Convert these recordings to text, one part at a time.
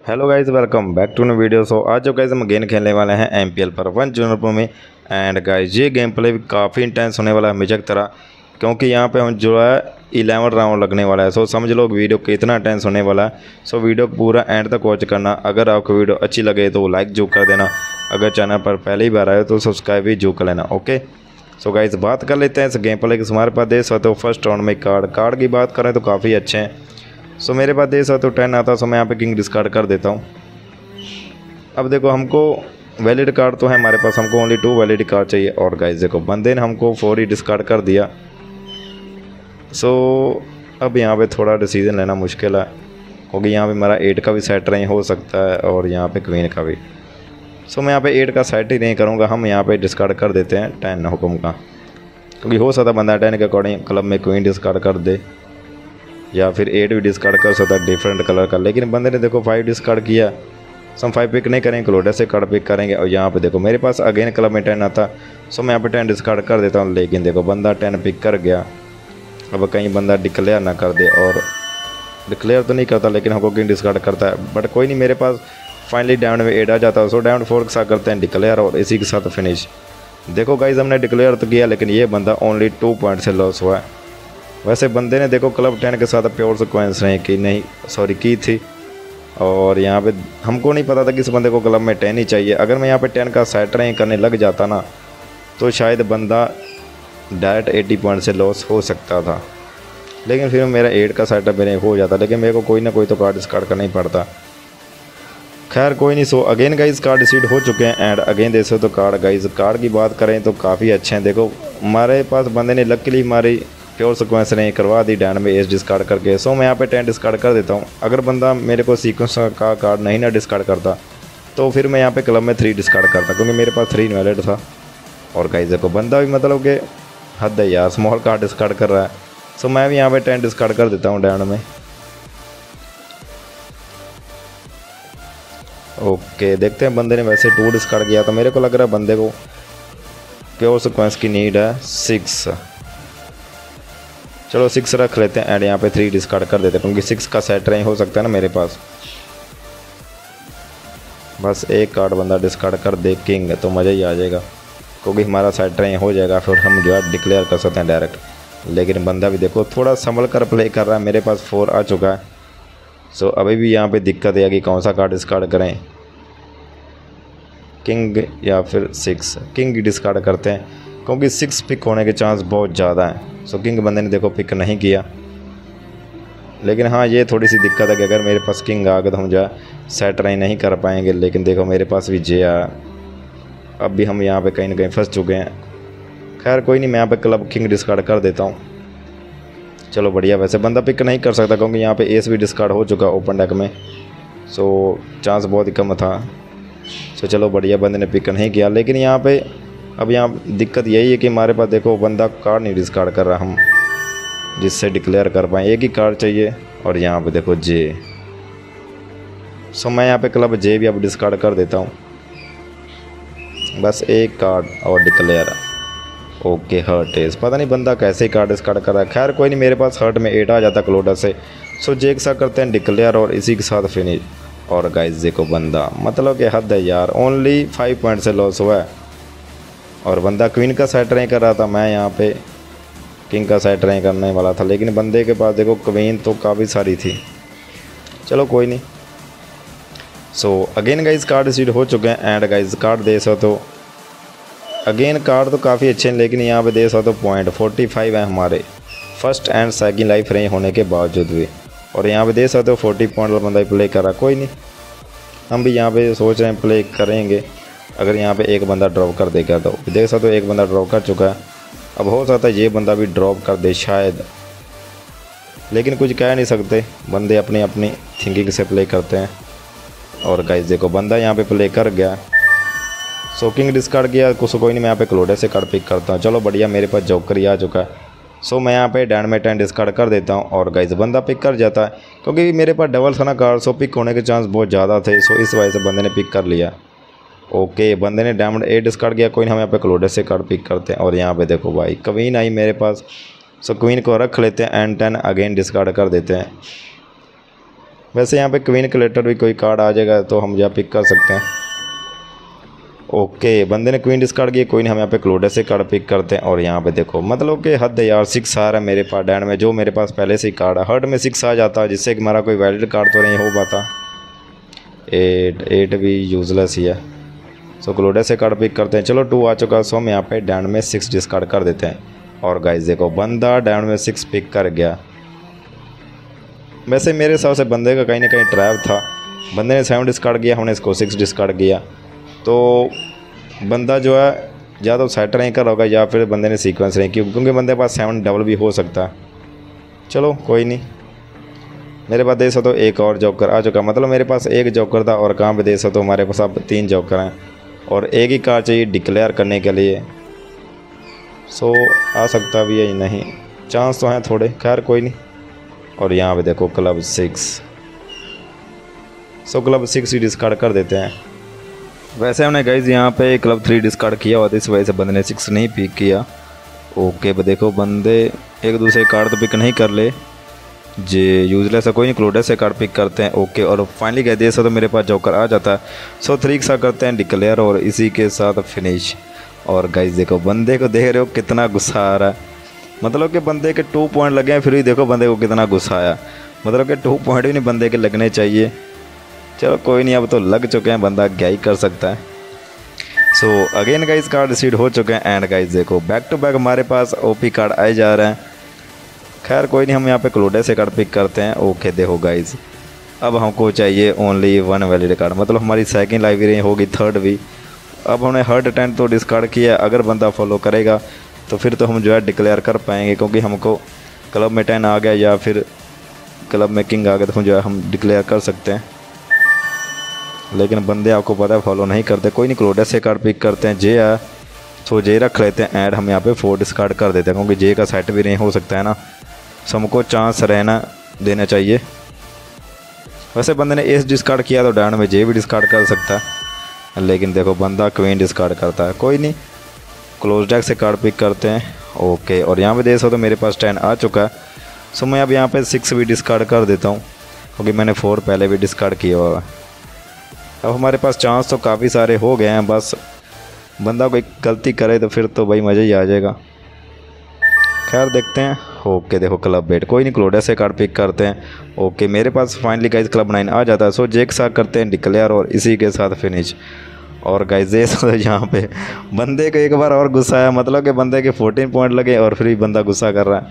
Hello guys, welcome back to new video. So आज जो guys हम गेम खेलने वाले हैं एमपीएल पर 1 जून प्रो में। एंड गाइस ये गेम प्ले भी काफ़ी इंटेंस होने वाला है मुझे तरह, क्योंकि यहाँ पे हम जो है 11 राउंड लगने वाला है। सो समझ लो वीडियो कितना इंटेंस होने वाला है। सो वीडियो को पूरा एंड तक वॉच करना। अगर आपको वीडियो अच्छी लगे तो लाइक जो कर देना। अगर चैनल पर पहली बार आए तो सब्सक्राइब भी जो कर लेना। ओके, सो गाइस बात कर लेते हैं इस गेम प्ले की। हमारे पास देख सकते हो फर्स्ट राउंड में कार्ड की बात करें तो काफ़ी अच्छे हैं। सो मेरे पास देख सकते हो 10 आता, सो मैं यहाँ पे किंग डिस्कार्ड कर देता हूँ। अब देखो हमको वैलिड कार्ड तो है हमारे पास, हमको ओनली 2 वैलिड कार्ड चाहिए। और गाइस देखो बंदे ने हमको 4 ही डिस्कार्ड कर दिया। सो अब यहाँ पे थोड़ा डिसीजन लेना मुश्किल है, क्योंकि यहाँ पे हमारा 8 का भी सेट नहीं हो सकता है और यहाँ पे क्वीन का भी। सो मैं यहाँ पे 8 का सेट ही नहीं करूँगा, हम यहाँ पे डिस्कार्ड कर देते हैं 10 हुक्म का, क्योंकि हो सकता बंदा 10 के अकॉर्डिंग क्लब में क्वीन डिस्कार्ड कर दे या फिर 8 भी डिस्कार्ड कर सकता है डिफरेंट कलर का। लेकिन बंदे ने देखो 5 डिस्कार्ड किया। सो हम 5 पिक नहीं करेंगे, क्लोडर से कार्ड पिक करेंगे। और यहाँ पे देखो मेरे पास अगेन क्लब में 10 आता, सो मैं यहाँ पे 10 डिस्कार्ड कर देता हूँ। लेकिन देखो बंदा 10 पिक कर गया। अब कहीं बंदा डिक्लेयर ना कर दे, और डिक्लेयर तो नहीं करता लेकिन हमको किंग डिस्कार्ड करता है। बट कोई नहीं, मेरे पास फाइनली डायमंड में 8 आ जाता है। सो डायमंड 4 के साथ करते हैं डिक्लेयर और इसी के साथ फिनिश। देखो गाइज हमने डिक्लेयर तो किया, लेकिन ये बंदा ओनली 2 पॉइंट से लॉस हुआ है। वैसे बंदे ने देखो क्लब 10 के साथ प्योर सिक्वेंस की थी। और यहाँ पे हमको नहीं पता था कि इस बंदे को क्लब में 10 ही चाहिए। अगर मैं यहाँ पे 10 का सेट रैंक करने लग जाता ना, तो शायद बंदा डायरेक्ट 80 पॉइंट से लॉस हो सकता था। लेकिन फिर मेरा 8 का सेटअप मेरे हो जाता, लेकिन मेरे को कोई ना कोई तो कार्ड डिस्कार्ड करना ही पड़ता। खैर कोई नहीं। सो अगेन गाइज कार्ड डिसीड हो चुके हैं। एंड अगेन देख सकते हो कार्ड गाइज, कार्ड की बात करें तो काफ़ी अच्छे हैं। देखो हमारे पास बंदे ने लकीली हमारी प्योर सिक्वेंस ने करवा दी डायन में एस डिस्कार्ड करके। सो मैं यहाँ पे 10 डिस्कार्ड कर देता हूँ। अगर बंदा मेरे को सीक्वेंस का कार्ड नहीं ना डिस्कार्ड करता, तो फिर मैं यहाँ पे क्लब में 3 डिस्कार्ड करता, क्योंकि मेरे पास 3 इनवैलिड था। और गाइस देखो बंदा भी मतलब कि हद है यार, स्मॉल कार्ड डिस्कार्ड कर रहा है। सो मैं भी यहाँ पे 10 डिस्कार्ड कर देता हूँ डायन में। ओके देखते हैं, बंदे ने वैसे 2 डिस्कार्ड किया, तो मेरे को लग रहा है बंदे को प्योर सिक्वेंस की नीड है 6। चलो 6 रख लेते हैं। एंड यहाँ पे 3 डिस्कार्ड कर देते हैं, क्योंकि 6 का सेट नहीं हो सकता है ना मेरे पास। बस एक कार्ड बंदा डिस्कार्ड कर दे किंग, तो मज़ा ही आ जाएगा, क्योंकि हमारा सेट नहीं हो जाएगा। फिर हम जो है डिक्लेयर कर सकते हैं डायरेक्ट। लेकिन बंदा भी देखो थोड़ा संभल कर प्ले कर रहा है। मेरे पास 4 आ चुका है। सो अभी भी यहाँ पे दिक्कत है कि कौन सा कार्ड डिस्कार्ड करें, किंग या फिर 6। किंग डिस्कार्ड करते हैं, क्योंकि 6 पिक होने के चांस बहुत ज़्यादा हैं। सो किंग बंदे ने देखो पिक नहीं किया। लेकिन हाँ ये थोड़ी सी दिक्कत है कि अगर मेरे पास किंग आ गया तो हम जो है सेट नहीं कर पाएंगे। लेकिन देखो मेरे पास भी जे आ, अब भी हम यहाँ पे कहीं ना कहीं फंस चुके हैं। खैर कोई नहीं, मैं यहाँ पे क्लब किंग डिस्कार्ड कर देता हूँ। चलो बढ़िया। वैसे बंदा पिक नहीं कर सकता, क्योंकि यहाँ पे एस भी डिस्कार्ड हो चुका ओपन डेक में। सो चांस बहुत ही कम था। सो चलो बढ़िया, बंदे ने पिक नहीं किया। लेकिन यहाँ पे अब यहाँ दिक्कत यही है कि हमारे पास देखो बंदा कार्ड नहीं डिस्कार्ड कर रहा हम, जिससे डिक्लेयर कर पाएँ। एक ही कार्ड चाहिए। और यहाँ पे देखो जे। सो मैं यहाँ पे क्लब जे भी अब डिस्कार्ड कर देता हूँ। बस एक कार्ड और डिक्लेयर। ओके हर्ट एज, पता नहीं बंदा कैसे कार्ड डिस्कार्ड कर रहा है। खैर कोई नहीं, मेरे पास हर्ट में 8 आ जाता क्लोडर से। सो जे के साथ करते हैं डिक्लेयर और इसी के साथ फिनिश। और गाइस देखो बंदा मतलब कि हद है यार, ओनली 5 पॉइंट से लॉस हुआ है। और बंदा क्वीन का सेट नहीं कर रहा था, मैं यहाँ पे किंग का सेट नहीं करने वाला था। लेकिन बंदे के पास देखो क्वीन तो काफ़ी सारी थी। चलो कोई नहीं। So again guys card received हो चुके हैं। एंड गाइस कार्ड दे सो तो अगेन कार्ड तो काफ़ी अच्छे हैं, लेकिन यहाँ पे दे सो तो पॉइंट 45 है हमारे फर्स्ट एंड सेकंड लाइफ रही होने के बावजूद भी। और यहाँ पे दे सकते हो 40 पॉइंट वाला बंदा प्ले कर रहा। कोई नहीं, हम भी यहाँ पे सोच रहे हैं प्ले करेंगे। अगर यहाँ पे एक बंदा ड्रॉप कर देगा तो देख सकते हो एक बंदा ड्रॉप कर चुका है। अब हो सकता है ये बंदा भी ड्रॉप कर दे शायद, लेकिन कुछ कह नहीं सकते, बंदे अपनी अपनी थिंकिंग से प्ले करते हैं। और गाइस देखो बंदा यहाँ पे प्ले कर गया। सो किंग डिस्कार्ड किया कुछ, कोई नहीं, मैं यहाँ पे क्लोडर से कार्ड पिक करता हूँ। चलो बढ़िया, मेरे पास जोकर ही आ चुका है। सो मैं यहाँ पे डैन में 10 डिस्कार्ड कर देता हूँ। और गाइस बंदा पिक कर जाता है, क्योंकि मेरे पास डबल था ना कार्ड। सो पिक होने के चांस बहुत ज़्यादा थे। सो इस वजह से बंदे ने पिक कर लिया। ओके बंदे ने डायमंड 8 डिस्कार्ड किया। कोई नहीं, हम यहाँ पे क्लोडर से कार्ड पिक करते हैं। और यहाँ पे देखो भाई क्वीन आई मेरे पास। सो क्वीन को रख लेते हैं एंड 10 अगेन डिस्कार्ड कर देते हैं। वैसे यहाँ पे क्वीन कलेक्टर भी कोई कार्ड आ जाएगा तो हम यहाँ पिक कर सकते हैं। ओके, बंदे ने क्वीन डिस्कार्ड की, कोई नहीं, हम यहाँ पे क्लोडेस से कार्ड पिक करते हैं। और यहाँ पे देखो मतलब कि हद है यार, 6 आ रहा है मेरे पास डैंड में, जो मेरे पास पहले से ही कार्ड है। हर्ड में 6 आ जाता जिससे कि हमारा कोई वैलिड कार्ड तो नहीं हो पाता। 8 भी यूजलेस ही है। सो क्लोडेस से कार्ड पिक करते हैं। चलो 2 आ चुका, सो हम यहाँ पे डैंड में 6 डिस्कार्ड कर देते हैं। और गाइस देखो बंदा डैंड में 6 पिक कर गया। वैसे मेरे हिसाब से बंदे का कहीं ना कहीं ट्रैप था। बंदे ने 7 डिस्कार्ड किया, हमने इसको 6 डिस्कार्ड किया। तो बंदा जो है या तो सेट नहीं कर होगा या फिर बंदे ने सीक्वेंस नहीं किया, क्योंकि बंदे के पास 7 डबल भी हो सकता है। चलो कोई नहीं, मेरे पास देख सकते हो एक और जॉकर आ चुका। मतलब मेरे पास एक जॉकर था और कहाँ पे देख सकते हो हमारे पास अब 3 जॉकर हैं और एक ही कार्ड चाहिए डिक्लेयर करने के लिए। सो आ सकता भी है, नहीं चांस तो हैं थोड़े, खैर कोई नहीं। और यहाँ पे देखो क्लब 6, सो क्लब 6 ही डिस्कार्ड कर देते हैं। वैसे हमने गाइज यहाँ पे क्लब 3 डिस्कार्ड किया और इस वजह से बंदे ने 6 नहीं पिक किया। ओके देखो बंदे एक दूसरे कार्ड तो पिक नहीं कर ले, जे यूजलेस है, कोई नहीं, क्लोडेस से कार्ड पिक करते हैं। ओके, और फाइनली कह दिया तो मेरे पास जॉकर आ जाता है। सो 3 के साथ करते हैं डिक्लेयर और इसी के साथ फिनिश। और गाइज देखो बंदे को देख रहे हो कितना गुस्सा आ रहा है, मतलब कि बंदे के 2 पॉइंट लगे हैं फिर भी देखो बंदे को कितना गुस्सा आया। मतलब कि 2 पॉइंट भी नहीं बंदे के लगने चाहिए। चलो कोई नहीं, अब तो लग चुके हैं, बंदा क्या ही कर सकता है। So again guys card receive हो चुके हैं एंड गाइज देखो बैक टू बैक हमारे पास ओपी कार्ड आए जा रहे हैं। खैर कोई नहीं, हम यहाँ पे क्लोडेस से कार्ड पिक करते हैं। ओके देखो गाइज अब हमको चाहिए ओनली 1 वैलिड कार्ड, मतलब हमारी सेकंड लाइब्रेरी होगी, थर्ड भी। अब हमने हर्ड 10 तो डिस्कार्ड किया, अगर बंदा फॉलो करेगा तो फिर तो हम जो है डिक्लेयर कर पाएंगे, क्योंकि हमको क्लब में 10 आ गया या फिर क्लब में किंग आ गया तो जो है हम डिक्लेयर कर सकते हैं। लेकिन बंदे आपको पता है फॉलो नहीं करते। कोई नहीं, क्लोडेस से कार्ड पिक करते हैं। जे है तो जे रख लेते हैं एंड हम यहाँ पे 4 डिस्कार्ड कर देते हैं, क्योंकि जे का सेट भी नहीं हो सकता है ना, सो हमको चांस रहना देना चाहिए। वैसे बंदे ने एस डिस्कार्ड किया तो डैंड में जे भी डिस्कार्ड कर सकता है, लेकिन देखो बंदा क्वीन डिस्कार्ड करता है। कोई नहीं, क्लोज डेक से कार्ड पिक करते हैं। ओके, और यहाँ पे देख सकते हो मेरे पास 10 आ चुका है। सो मैं अब यहाँ पे 6 भी डिस्कार्ड कर देता हूँ, क्योंकि मैंने 4 पहले भी डिस्कार्ड किया हुआ है। अब हमारे पास चांस तो काफ़ी सारे हो गए हैं, बस बंदा कोई गलती करे तो फिर तो भाई मज़ा ही आ जाएगा। खैर देखते हैं। ओके देखो क्लब 8, कोई नहीं, क्लोडेस से कार्ड पिक करते हैं। ओके मेरे पास फाइनली गाइज क्लब 9 आ जाता है। सो जे के साथ करते हैं डिक्लेयर और इसी के साथ फिनिश। और गाइज यहाँ पे बंदे को एक बार और गुस्सा आया, मतलब कि बंदे के 14 पॉइंट लगे और फिर भी बंदा गुस्सा कर रहा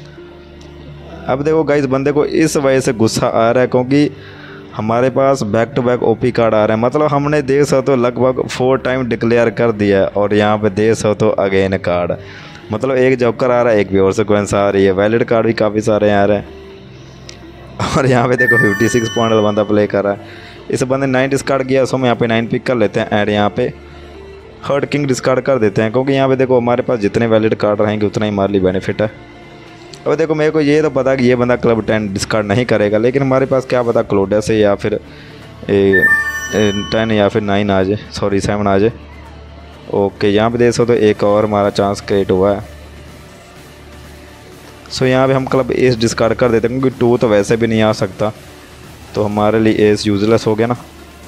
है। अब देखो गाइज बंदे को इस वजह से गुस्सा आ रहा है क्योंकि हमारे पास back to back OP card आ रहे हैं, मतलब हमने देख सकते हो लगभग 4 टाइम डिक्लेयर कर दिया है। और यहाँ पे देख सकते हो अगेन कार्ड, मतलब एक जॉकर आ रहा है, एक भी और सिक्वेंस आ रही है, वैलिड कार्ड भी काफ़ी सारे आ रहे हैं। और यहाँ पे देखो 56 पॉइंट बंदा प्ले कर रहा है। इस बंदे 9 डिस्कार्ड किया, सो हम यहाँ पे 9 पिक कर लेते हैं एंड यहाँ पे हर्ड किंग डिस्कार्ड कर देते हैं, क्योंकि यहाँ पे देखो हमारे पास जितने वैलिड कार्ड रहेंगे उतना ही हमारे लिए बेनिफिट है। अब देखो मेरे को ये तो पता कि ये बंदा क्लब 10 डिस्कार्ड नहीं करेगा, लेकिन हमारे पास क्या पता क्लोडेस से या फिर 10 या फिर 9 आ जाए, सॉरी 7 आ जाए। ओके यहाँ पे देख सकते हो एक और हमारा चांस क्रिएट हुआ है। सो यहाँ पे हम क्लब एस डिस्कार्ड कर देते हैं, क्योंकि 2 तो वैसे भी नहीं आ सकता, तो हमारे लिए एस यूजलेस हो गया ना।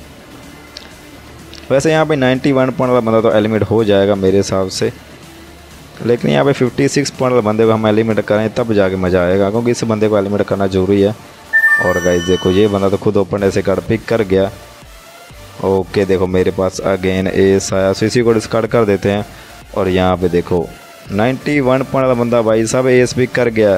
वैसे यहाँ पे 91 पॉइंट वाला बंदा तो एलिमिनेट हो जाएगा मेरे हिसाब से, लेकिन यहाँ पे 56 पॉइंट वाले बंदे को हम एलिमिनेट करें तब जाके मज़ा आएगा, क्योंकि इस बंदे को एलिमिनेट करना ज़रूरी है। और गाइस देखो ये बंदा तो खुद ओपन ऐसे कार्ड पिक कर गया। ओके देखो मेरे पास अगेन एस आया, सो इसी को डिस्कार्ड कर देते हैं। और यहाँ पे देखो 91 पॉइंट वाला बंदा भाई साहब एस पिक कर गया।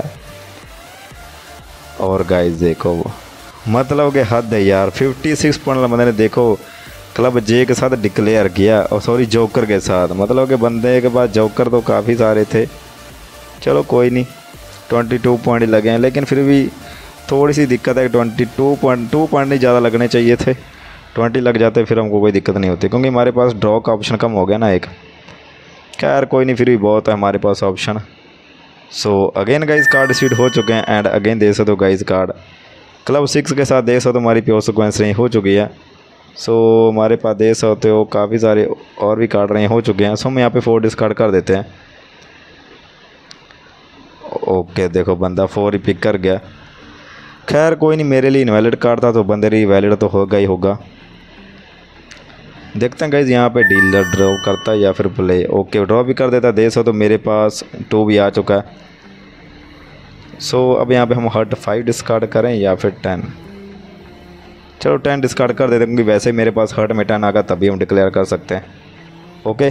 और गाइस देखो मतलब कि हद है यार, 56 पॉइंट वाला बंदे ने देखो क्लब जे के साथ डिक्लेयर किया, और सॉरी जोकर के साथ, मतलब कि बंदे के पास जोकर तो काफ़ी सारे थे। चलो कोई नहीं, 22 पॉइंट लगे हैं, लेकिन फिर भी थोड़ी सी दिक्कत है। 2 पॉइंट नहीं ज़्यादा लगने चाहिए थे, 20 लग जाते फिर हमको कोई दिक्कत नहीं होती, क्योंकि हमारे पास ड्रॉ का ऑप्शन कम हो गया ना एक। खैर कोई नहीं, फिर भी बहुत है हमारे पास option. So again guys card receive हो चुके हैं एंड अगेन देख सकते हो गाइज कार्ड क्लब 6 के साथ देख सकते हो हमारी प्योर सिक्वेंस नहीं हो चुकी है। सो हमारे पास देख सकते हो काफ़ी सारे और भी कार्ड रहे हो चुके हैं। सो हम यहाँ पे 4 डिस्कार्ड कर देते हैं। ओके देखो बंदा 4 ही पिक कर गया। खैर कोई नहीं, मेरे लिए इनवैलिड कार्ड था तो बंदे लिए वैलिड तो होगा ही होगा। देखते हैं गाइज यहाँ पे डीलर ड्रॉ करता है या फिर प्ले। ओके ड्रॉ भी कर देता है। 150 तो मेरे पास 2 भी आ चुका है। सो अब यहाँ पे हम हर्ट 5 डिस्कार्ड करें या फिर 10। चलो 10 डिस्कार्ड कर देते हैं क्योंकि वैसे ही मेरे पास हर्ट में 10 आगा तभी हम डिक्लेयर कर सकते हैं। ओके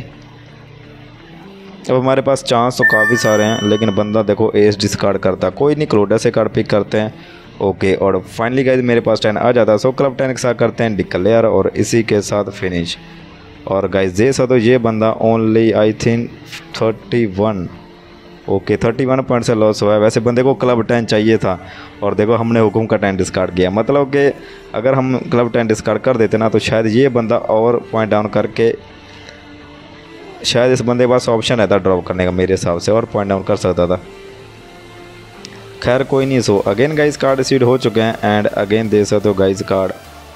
अब हमारे पास चांस तो काफ़ी सारे हैं, लेकिन बंदा देखो एस डिस्कार्ड करता है। कोई नहीं, क्लोडा से कार्ड पिक करते हैं। ओके और फाइनली गाइज मेरे पास 10 आ जाता है। सो क्लब 10 के साथ करते हैं डिक्लेयर और इसी के साथ फिनिश। और गाइज जैसा तो ये बंदा only I think 31 okay 31 point से लॉस हुआ है। वैसे बंदे को क्लब 10 चाहिए था और देखो हमने हुकुम का 10 डिस्कार्ड किया। मतलब कि अगर हम क्लब 10 डिस्कार्ड कर देते ना तो शायद ये बंदा और पॉइंट डाउन करके शायद इस बंदे के पास ऑप्शन रहता ड्रॉप करने का मेरे हिसाब से, और पॉइंट डाउन कर सकता था। खैर कोई नहीं। So again guys card receive हो चुके हैं एंड अगेन दे सकते हो गाइज कार्ड।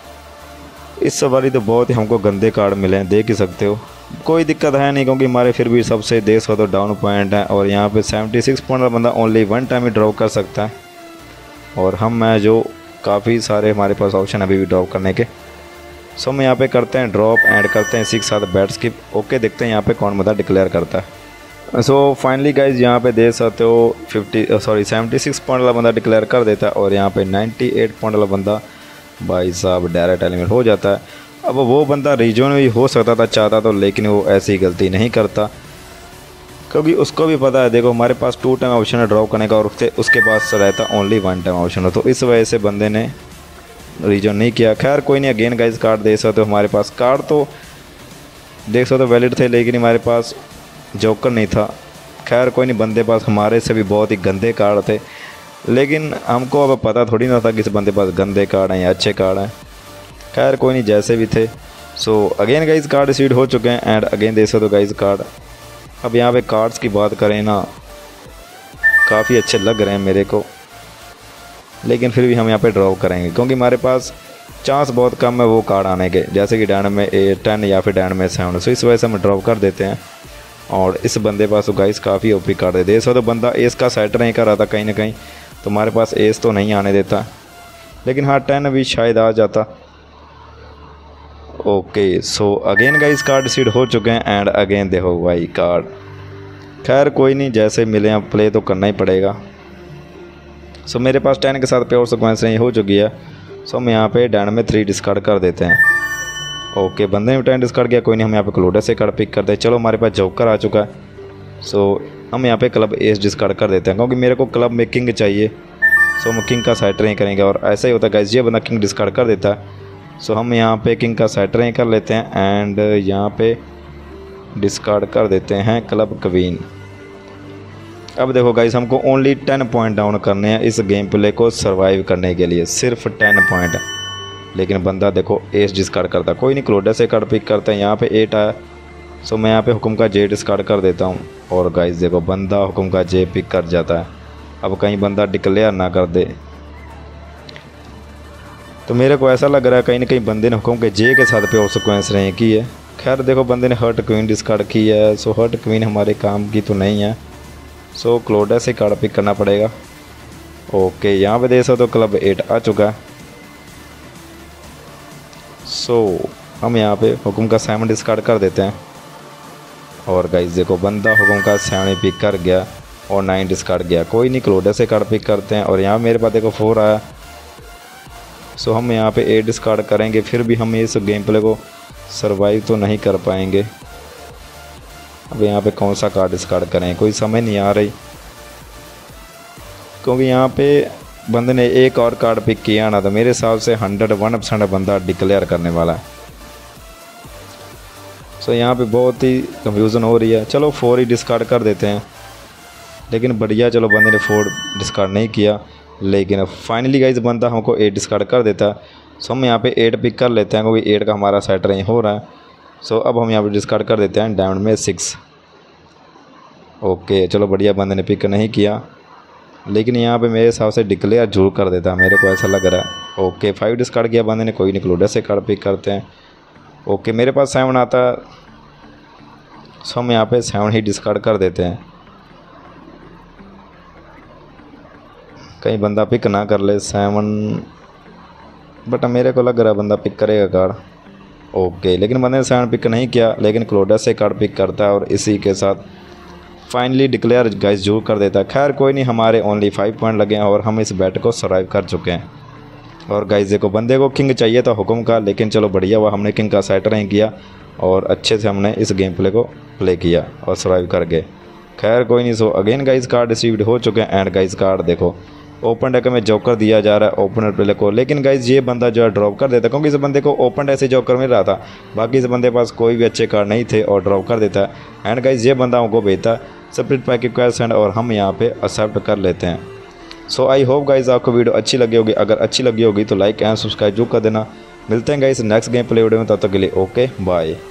इस बारी तो बहुत ही हमको गंदे कार्ड मिले हैं, देख ही सकते हो। कोई दिक्कत है नहीं क्योंकि हमारे फिर भी सबसे देख सकते हो डाउन पॉइंट है। और यहाँ पे 76 पॉइंट वाला बंदा ओनली 1 टाइम ही ड्रॉप कर सकता है और हम हैं जो काफ़ी सारे हमारे पास ऑप्शन अभी भी ड्रॉप करने के। सो हम यहाँ पे करते हैं ड्रॉप एंड करते हैं इसी के साथ बैट स्किप। ओके देखते हैं यहाँ पे कौन बंदा डिक्लेयर करता है। सो फाइनली गाइज यहाँ पे देख सकते हो 76 पॉइंट वाला बंदा डिक्लेयर कर देता है और यहाँ पे 98 पॉइंट वाला बंदा भाई साहब डायरेक्ट एलिमिनेट हो जाता है। अब वो बंदा रीजन भी हो सकता था चाहता तो, लेकिन वो ऐसी गलती नहीं करता क्योंकि उसको भी पता है देखो हमारे पास 2 टाइम ऑप्शन है ड्रॉप करने का और उसके पास रहता ओनली 1 टाइम ऑप्शन है, तो इस वजह से बंदे ने रीजन नहीं किया। खैर कोई नहीं, अगेन गाइज कार्ड देख सकते हो हमारे पास कार्ड तो देख सकते हो वैलिड थे, लेकिन हमारे पास जोकर नहीं था। खैर कोई नहीं, बंदे पास हमारे से भी बहुत ही गंदे कार्ड थे, लेकिन हमको अब पता थोड़ी ना था कि इस बंदे पास गंदे कार्ड हैं या अच्छे कार्ड हैं। खैर कोई नहीं, जैसे भी थे। So again guys card receive हो चुके हैं एंड अगेन देख सकते हो गाइज कार्ड। अब यहाँ पे कार्ड्स की बात करें ना, काफ़ी अच्छे लग रहे हैं मेरे को, लेकिन फिर भी हम यहाँ पे ड्रॉप करेंगे क्योंकि हमारे पास चांस बहुत कम है वो कार्ड आने के, जैसे कि डैन में 10 या फिर डैन में 7। सो इस वजह से हम ड्रॉप कर देते हैं। और इस बंदे पास तो गाइस काफ़ी ओपी कार्ड है। देख सकते हो बंदा एस का सेट नहीं कर रहा था कहीं ना कहीं, तो हमारे पास एस तो नहीं आने देता, लेकिन हाँ 10 भी शायद आ जाता। Okay so again guys card सीड हो चुके हैं एंड अगेन देखो भाई कार्ड। खैर कोई नहीं, जैसे मिले हैं प्ले तो करना ही पड़ेगा। सो मेरे पास 10 के साथ प्योर सीक्वेंस नहीं हो चुकी है। सो हम यहाँ पे डैन में 3 डिस्कार्ड कर देते हैं। ओके बंदे ने 10 डिस्कार्ड किया, कोई नहीं, हम यहाँ पे क्लोडर से कार्ड पिक करते हैं। चलो हमारे पास जोकर आ चुका है। सो हम यहाँ पे क्लब एस डिस्कार्ड कर देते हैं क्योंकि मेरे को क्लब में किंग चाहिए। सो हम किंग का साइड नहीं करेंगे और ऐसा ही होता है गाइस, ये बंदा किंग डिस्कार्ड कर देता है। सो हम यहाँ पे किंग का साइड नहीं कर लेते हैं एंड यहाँ पे डिस्कार्ड कर देते हैं क्लब क्वीन। अब देखो गाइस, हमको ओनली 10 पॉइंट डाउन करने हैं इस गेम प्ले को सर्वाइव करने के लिए, सिर्फ 10 पॉइंट। लेकिन बंदा देखो एस डिस्कार्ड करता, कोई नहीं क्लोडर से कार्ड पिक करते हैं। यहाँ पे 8 आया, सो मैं यहाँ पे हुकुम का जे डिस्कार्ड कर देता हूँ और गाइस देखो बंदा हुकुम का जे पिक कर जाता है। अब कहीं बंदा डिक्लेयर ना कर दे, तो मेरे को ऐसा लग रहा है कहीं ना कहीं बंदे ने हुकुम के जे के साथ पे सीक्वेंस नहीं की है। खैर देखो बंदे ने हर्ट क्वीन डिस्कार्ड की है, सो हर्ट क्वीन हमारे काम की तो नहीं है। सो क्लोडर से कार्ड पिक करना पड़ेगा। ओके यहाँ पे देख सकते हो क्लब 8 आ चुका है। सो हम यहाँ पे हुकुम का 7 डिस्कार्ड कर देते हैं और गाइस देखो बंदा हुकुम का 7 पिक कर गया और 9 डिस्कार्ड गया। कोई नहीं, क्लोडर से कार्ड पिक करते हैं और यहाँ मेरे पास देखो 4 आया। सो हम यहाँ पे 8 डिस्कार्ड करेंगे, फिर भी हम इस गेम प्ले को सर्वाइव तो नहीं कर पाएंगे। अब यहाँ पे कौन सा कार्ड डिस्कार्ड करें, कोई समझ नहीं आ रही, क्योंकि यहाँ पे बंदे ने एक और कार्ड पिक किया ना, तो मेरे हिसाब से 101% बंदा डिक्लेयर करने वाला है। सो यहाँ पे बहुत ही कंफ्यूजन हो रही है। चलो 4 ही डिस्कार्ड कर देते हैं, लेकिन बढ़िया, चलो बंदे ने 4 डिस्कार्ड नहीं किया, लेकिन फाइनली गाइस बंदा हमको 8 डिस्कार्ड कर देता है। सो हम यहाँ पे 8 पिक कर लेते हैं क्योंकि 8 का हमारा सेट नहीं हो रहा है। सो अब हम यहाँ पे डिस्कार्ड कर देते हैं डायमंड में 6। ओके चलो बढ़िया, बंदे ने पिक नहीं किया, लेकिन यहाँ पे मेरे हिसाब से डिक्लेयर जरूर कर देता है, मेरे को ऐसा लग रहा है। ओके 5 डिस्कार्ड किया बंदे ने, कोई नहीं, क्लोडर से कार्ड पिक करते हैं। ओके मेरे पास 7 आता है, सो हम यहाँ पे 7 ही डिस्कार्ड कर देते हैं। कहीं बंदा पिक ना कर ले 7, बट मेरे को लग रहा है बंदा पिक करेगा कार्ड। ओके, लेकिन बंदे ने 7 पिक नहीं किया, लेकिन क्लोडस से कार्ड पिक करता है और इसी के साथ फाइनली डिक्लेयर गाइस जरूर कर देता है। खैर कोई नहीं, हमारे ओनली 5 पॉइंट लगे हैं और हम इस बैट को सर्वाइव कर चुके हैं। और गाइस देखो, बंदे को किंग चाहिए था हुक्म का, लेकिन चलो बढ़िया हुआ हमने किंग का सेट नहीं किया और अच्छे से हमने इस गेम प्ले को प्ले किया और सर्वाइव कर गए। खैर कोई नहीं। So again guys card received हो चुके हैं। एंड गाइस कार्ड देखो, ओपन डेक में जोकर दिया जा रहा है ओपनर प्लेयर को, लेकिन गाइस ये बंदा जो है ड्रॉप कर देता है, क्योंकि इस बंदे को ओपन ऐसे जोकर मिल रहा था, बाकी इस बंदे के पास कोई भी अच्छे कार्ड नहीं थे और ड्रॉप कर देता है। एंड गाइस ये बंदा हमको भेजता है स्प्लिट पैक रिक्वेस्ट और हम यहाँ पे एक्सेप्ट कर लेते हैं। सो आई होप गाइस आपको वीडियो अच्छी लगी होगी। अगर अच्छी लगी होगी तो लाइक एंड सब्सक्राइब जरूर कर देना। मिलते हैं guys next game play video में, तब तक के लिए ओके बाय।